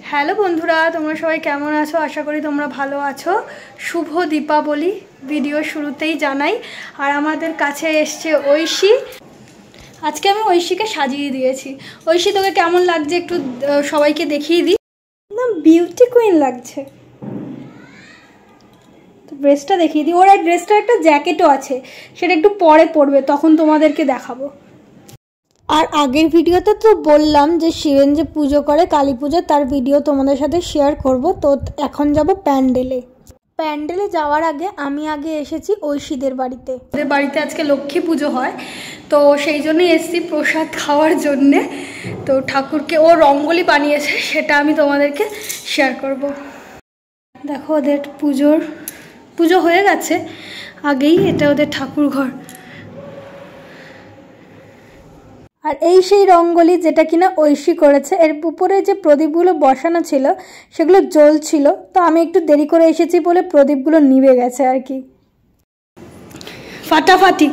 Hello বন্ধুরা, তোমরা সবাই কেমন আছো? আশা করি তোমরা ভালো আছো। শুভ দীপাবলি ভিডিও শুরুতেই জানাই। আর আমাদের কাছে এসছে ঐশী। আজকে আমি ঐশীকে সাজিয়ে দিয়েছি। ঐশী, তোকে কেমন লাগছে একটু সবাইকে দেখিয়ে দিই। না, বিউটি কুইন লাগছে। তো ড্রেসটা দেখিয়ে দিই। ওর ড্রেসটার একটা জ্যাকেটও আছে, সেটা একটু পরে পরবে, তখন তোমাদেরকে দেখাবো। আর আগের ভিডিওতে তো বললাম যে শিবেন যে পুজো করে কালী পুজো, তার ভিডিও তোমাদের সাথে শেয়ার করব। তো এখন যাব প্যান্ডেলে যাওয়ার আগে আমি এসেছি ঐশীদের বাড়িতে। ওদের বাড়িতে আজকে লক্ষ্মী পুজো হয়, তো সেই জন্যই এসেছি প্রসাদ খাওয়ার জন্যে। তো ঠাকুরকে ও রঙ্গোলি বানিয়েছে, সেটা আমি তোমাদেরকে শেয়ার করব। দেখো, ওদের পুজো হয়ে গেছে আগেই। এটা ওদের ঠাকুর ঘর। আর এই সেই রঙ্গোলি যেটা কিনা ঐশী করেছে। এর উপরে যে প্রদীপগুলো বসানো ছিল সেগুলো জ্বলছিল, তো আমি একটু দেরি করে এসেছি বলে প্রদীপগুলো নিভে গেছে আর কি। ফাটাফাটি।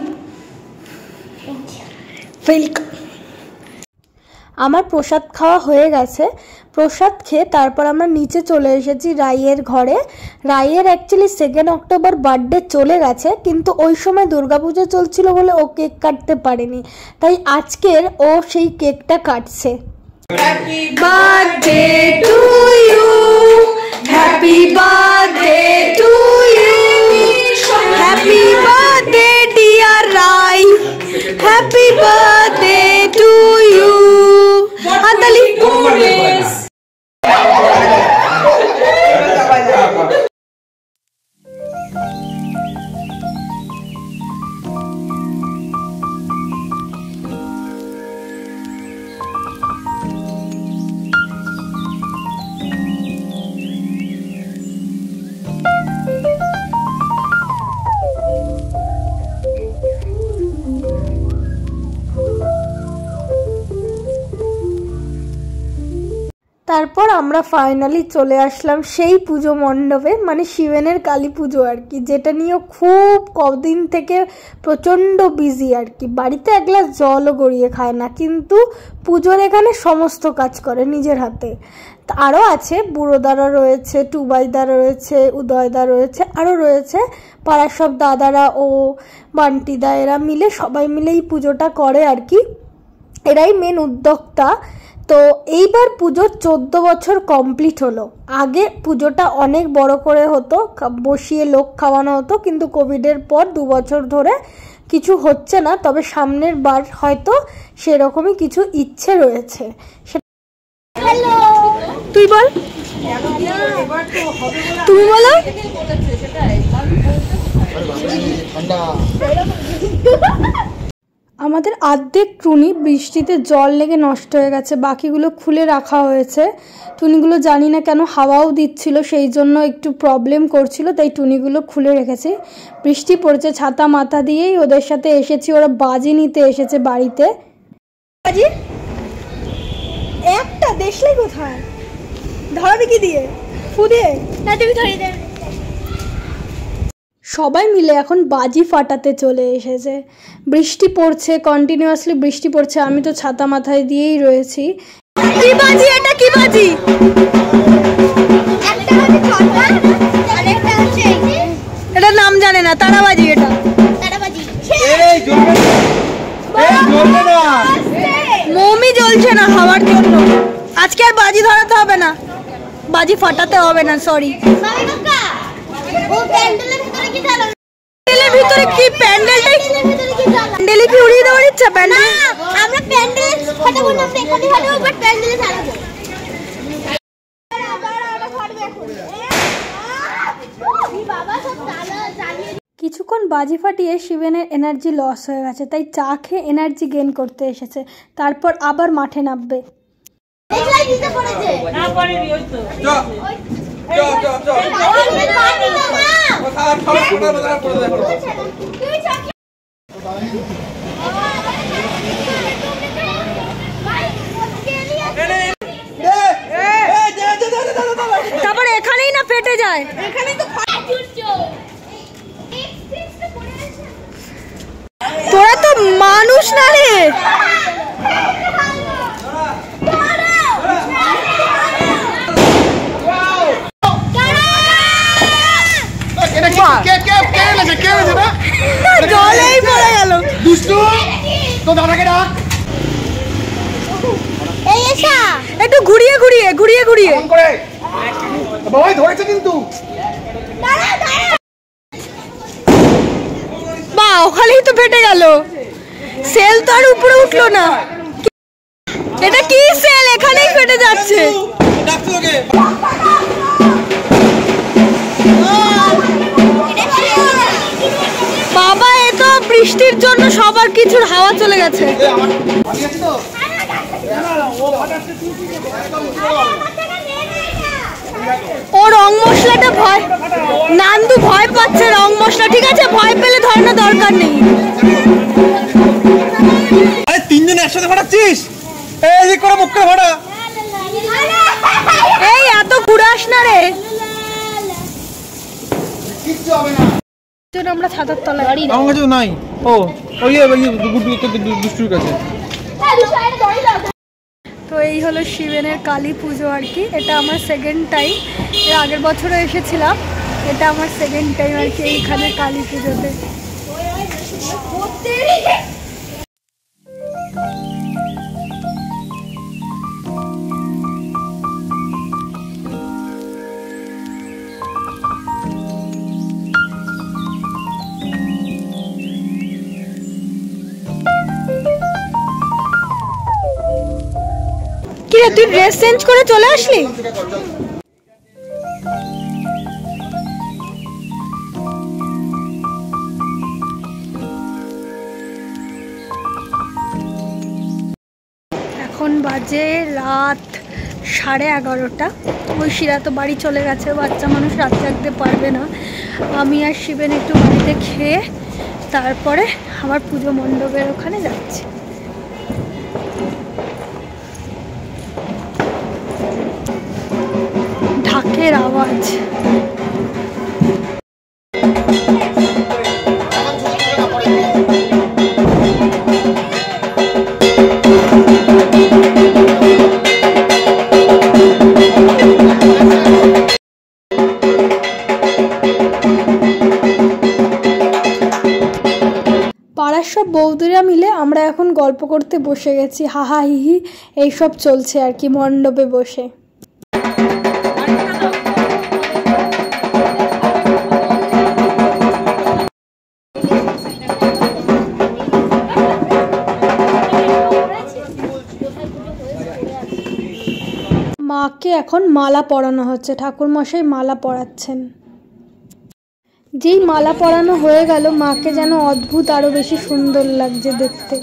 ওয়েলকাম। আমার প্রসাদ খাওয়া হয়ে গেছে। প্রসাদ খেয়ে তারপর আমরা নিচে চলে এসেছি রাইয়ের ঘরে। রাইয়ের অ্যাকচুয়ালি 2 অক্টোবর বার্থডে চলে গেছে, কিন্তু ওই সময় দুর্গাপুজো চলছিল বলে ও কেক কাটতে পারেনি, তাই আজকের ও সেই কেকটা কাটছে। Happy birthday to you, happy birthday to you, happy birthday dear Rai, happy birthday to you. হাততালি। তারপর আমরা ফাইনালি চলে আসলাম সেই পুজো মণ্ডপে, মানে শিবেনের কালী পুজো আর কি, যেটা নিয়ে খুব কদিন থেকে প্রচণ্ড বিজি আর কি। বাড়িতে এক গ্লাস জলও গড়িয়ে খায় না, কিন্তু পুজোর এখানে সমস্ত কাজ করে নিজের হাতে। আরও আছে, বুড়োদারা রয়েছে, টুবাইদারা রয়েছে, উদয়দা রয়েছে, আরও রয়েছে পাড়ার সব দাদারা ও বান্টিদা, এরা মিলে সবাই মিলে এই পুজোটা করে আর কি। এরাই মেন উদ্যোক্তা। তো এইবার পুজোর 14 বছর কমপ্লিট হলো। আগে পুজোটা অনেক বড় করে হতো, বসিয়ে লোক খাওয়ানো হতো, কিন্তু কোভিডের পর 2 বছর ধরে কিছু হচ্ছে না। তবে সামনের বার হয়তো সেরকমই কিছু ইচ্ছে রয়েছে। তুই বল, তুমি বলো। আমাদের অর্ধেক টুনি বৃষ্টিতে জল লেগে নষ্ট হয়ে গেছে, বাকিগুলো খুলে রাখা হয়েছে। টুনিগুলো জানি না কেন হাওয়াও দিচ্ছিল, সেই জন্য একটু প্রবলেম করছিল, তাই টুনিগুলো খুলে রেখেছি। বৃষ্টি পড়ছে, ছাতা মাথা দিয়েই ওদের সাথে এসেছি। ওরা বাজি নিতে এসেছে বাড়িতে। বাজি একটা দেখলে কোথায় ধরাবি কি দিয়ে? ফু দিয়ে না, তুমি ধরিয়ে দেবে। সবাই মিলে এখন বাজি ফাটাতে চলে এসেছে। বৃষ্টি পড়ছে, কন্টিনিউয়াসলি বৃষ্টি পড়ছে। আমি তো ছাতা মাথায় দিয়েই রয়েছি। কি বাজি এটা? কি বাজি? এটার নাম জানে না। তারাবাজি। এটা মোমই জ্বলছে না হাওয়ার জন্য। আজকে আর বাজি ধরাতে হবে না, বাজি ফাটাতে হবে না। সরি। প্যান্ডেলের ভিতরে কি? প্যান্ডেলে কি উড়িয়ে দেওয়ার ইচ্ছা? প্যান্ডেল আমরা প্যান্ডেল ফাটাবো না, আমরা এখানে ফাটাবো, বাট প্যান্ডেলে ছাড়াবো। কিছুক্ষণ বাজি ফাটিয়ে শিবেনের এনার্জি লস হয়ে গেছে, তাই চা খেয়ে এনার্জি গেইন করতে এসেছে। তারপর আবার মাঠে নামবে। তারপর এখানেই না ফেটে যায়। তোরা তো মানুষ না রে। জলেই পড়ে গেল। দুষ্টু তো দাদাকে ডাক। এই এসা একটু ঘুরিয়ে ঘুরিয়ে ঘুরিয়ে ঘুরিয়ে করে বাবাই ধরেছে কিন্তু। বা ওখানেই তো ফেটে গেল। সেল তো আর উপরে উঠলো না। এটা কি সেল এখানেই ফেটে যাচ্ছে। বাবা এ তো বৃষ্টির জন্য সবার কিছুর হাওয়া চলে গেছে। ও রং মশলাটা ভয়, নান্দু ভয় পাচ্ছে রং মশলা। ঠিক আছে ভয় পেলে ধরানোর দরকার নেই। আরে তিনজন একসাথে ফাটাচ্ছিস? এই করে মুখ করে ফাটা। এই এত ঘুরাস না রে। কিচ্ছু হবে না। আমরা ছাতার তলায়। আমার কাছে নাই। ও ওই দুষ্টুর কাছে। তো এই হলো শিবেনের কালী পুজো আর কি। এটা আমার সেকেন্ড টাইম। এর আগের বছরও এসেছিলাম। এটা আমার সেকেন্ড টাইম আর কি এইখানে কালী পুজোতে। কি রে তুই ড্রেস চেঞ্জ করে চলে আসলি? এখন বাজে রাত 11:30। ঐশীরা তো বাড়ি চলে গেছে। বাচ্চা মানুষ রাত জাগতে পারবে না। আমি আর শিবেন একটু বাড়িতে খেয়ে তারপরে আবার পুজো মণ্ডপের ওখানে যাচ্ছি। ঢাকের আওয়াজ। পাড়ার সব বৌদিরা মিলে আমরা এখন গল্প করতে বসে গেছি। হাহা হিহি এইসব চলছে আর কি মণ্ডপে বসে। মাকে এখন মালা পরানো হচ্ছে। ঠাকুরমশাই মালা পরাচ্ছেন। যেই মালা পরানো হয়ে গেল মাকে যেন অদ্ভুত আরো বেশি সুন্দর লাগছে দেখতে।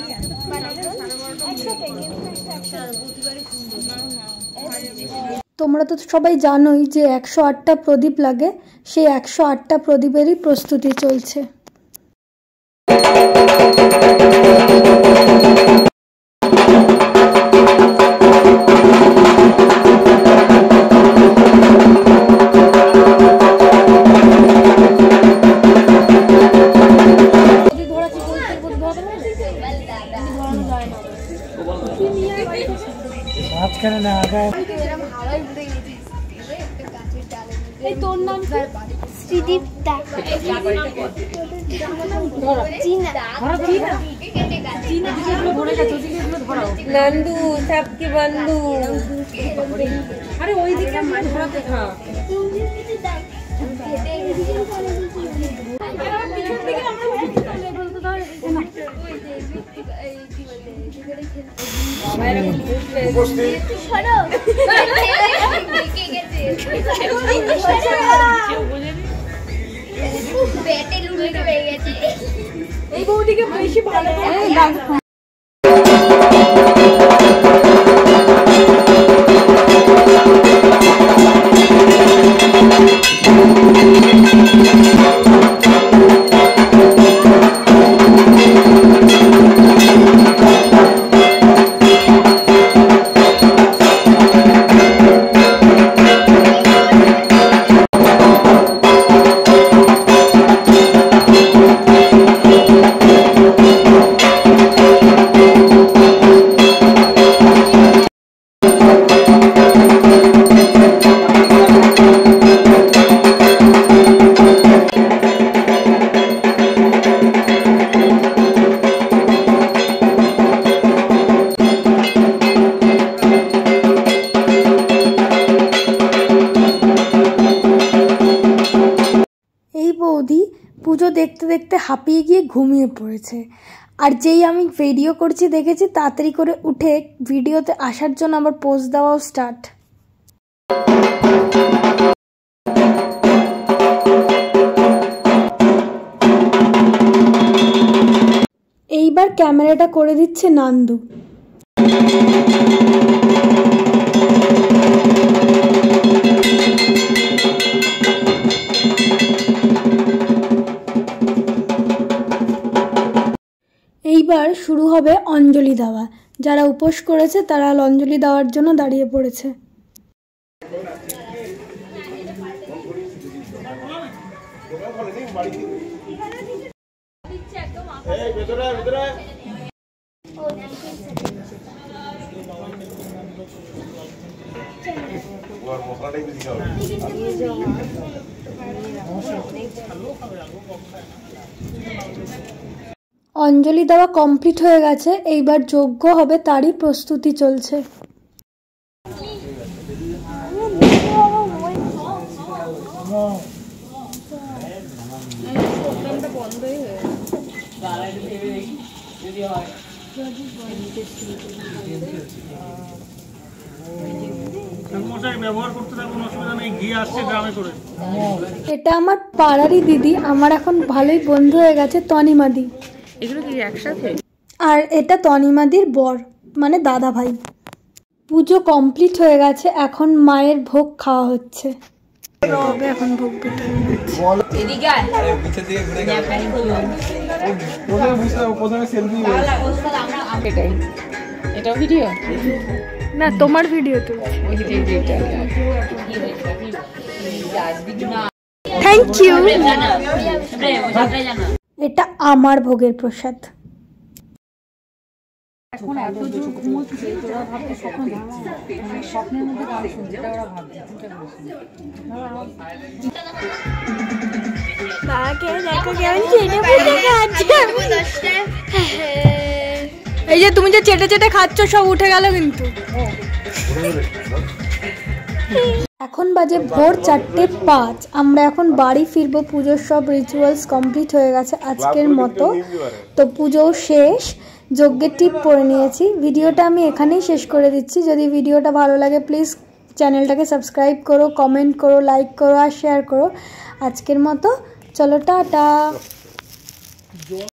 তোমরা তো সবাই জানোই যে 108টা প্রদীপ লাগে। সেই 108টা প্রদীপেরই প্রস্তুতি চলছে। তোর নাম শ্রীদীপ नंदू सबके बंधु अरे वही दिखा धरा देखा এই বউটিকে বেশি ভালো দেখতে হাঁপিয়ে গিয়ে ঘুমিয়ে পড়েছে। আর যেই আমি ভিডিও করছি দেখেছি তাড়াতাড়ি করে উঠে ভিডিওতে আসার জন্য আবার পোজ দেওয়াও স্টার্ট। এইবার ক্যামেরাটা করে দিচ্ছে নান্দু। এইবার শুরু হবে অঞ্জলি দেওয়া। যারা উপোস করেছে তারা অঞ্জলি দেওয়ার জন্য দাঁড়িয়ে পড়েছে। অঞ্জলি দেওয়া কমপ্লিট হয়ে গেছে, এইবার যজ্ঞ হবে তারই প্রস্তুতি চলছে। এটা আমার পাড়ারই দিদি, আমার এখন ভালোই বন্ধু হয়ে গেছে, তনিমাদি। এগুলো কি একসাথে? আর এটা তনিমাদির বর মানে দাদা ভাই। পুজো কমপ্লিট হয়ে গেছে, এখন মায়ের ভোগ খাওয়া হচ্ছে। এখন ভোগ এটা ভিডিও না, তোমার ভিডিও তো। Thank you. এটা আমার ভোগের প্রসাদ। এখন এত জোর ঘুমোচ্ছে, তোরা ভাবতে স্বপ্ন দেখছি, স্বপ্নের মধ্যে গান শুনছে, এটা ওরা ভাবছে। এই যে তুমি যে চেটে চেটে খাচ্ছ সব উঠে গেল কিন্তু। এখন বাজে ভোর 4:05। আমরা এখন বাড়ি ফিরবো। পুজোর সব রিচুয়ালস কমপ্লিট হয়ে গেছে আজকের মতো। তো পুজো শেষ, যজ্ঞের টিপ পরে নিয়েছি। ভিডিওটা আমি এখানেই শেষ করে দিচ্ছি। যদি ভিডিওটা ভালো লাগে প্লিজ চ্যানেলটাকে সাবস্ক্রাইব করো, কমেন্ট করো, লাইক করো আর শেয়ার করো। আজকের মতো চলো, টাটা।